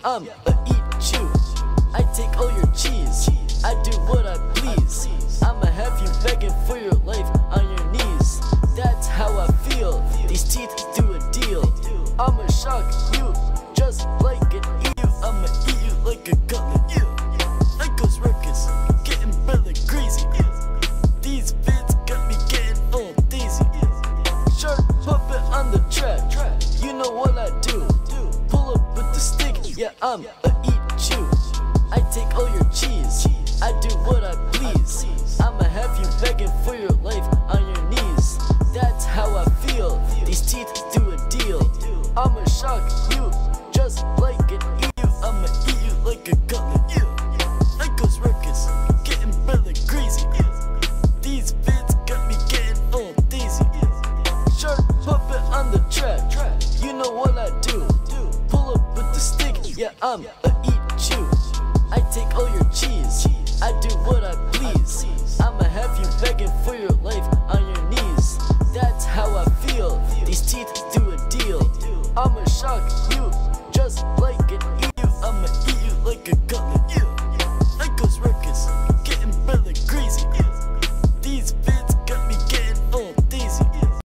I'm a eat you. I take all your cheese. I do what I please. I'ma have you begging for your life on your knees. That's how I feel. These teeth do a deal. I'ma shock you just like an eel. I'ma eat you like a gullet. Lycos ruckus, getting barely crazy. These vids got me getting all daisy. Shark puppet on the track. You know what I do. Pull up with the stick. Yeah, I'm a eat you. I take all your cheese. I do what I please. I'ma have you begging for your life on your knees. That's how I feel. These teeth do a deal. I'ma shock you just like an eel. I'ma eat you like a gullet. Lycos ruckus, getting barely crazy. These vids got me getting all daisy. Shark puppet on the track. You know what I do. Pull up with the stick. Yeah, I'm a eat you. I take all your cheese. I do what